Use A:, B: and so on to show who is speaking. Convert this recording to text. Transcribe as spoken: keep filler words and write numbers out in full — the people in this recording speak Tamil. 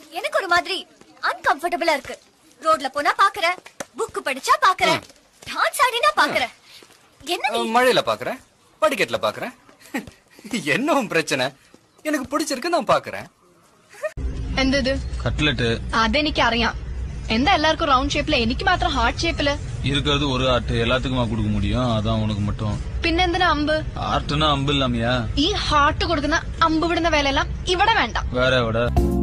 A: எனக்கு ஒரு மாதிரி அன்கம்ஃபர்டபிளா இருக்கு. ரோட்ல போனா பாக்குறேன், புக் படிச்சா பாக்குறேன், டான்ஸ் ஆடினா பாக்குறேன். என்ன நீ
B: மழையில பாக்குறேன், படிக்கட்டுல பாக்குறேன். என்னவும் பிரச்சனை? எனக்கு பிடிச்சிருக்கு, நான் பாக்குறேன்.
C: എന്തത്
D: കട്ട്ലറ്റ്
C: അതെനിക്ക് അറിയാം. എന്താ എല്ലാവർക്കും റൗണ്ട് ഷേപ്പില്, എനിക്ക് മാത്രം ഹാർട്ട് ഷേപ്പില്?
D: இருக்கிறது ஒரு ஆர்ட், எல்லாத்துக்குமா கொடுக்க முடியும்? அதான் உனக்கு மட்டும்.
C: പിന്നെന്തിനാ അമ്പ്?
D: ആർട്ട്னா அம்பு இல்லாமையா?
C: ഈ ഹാർട്ട് കൊടുക്കുന്ന അമ്പ് വിടുന്ന വേലയെല്ലാം ഇവിടെ വേണ്ട.
D: வேற எവിടെ?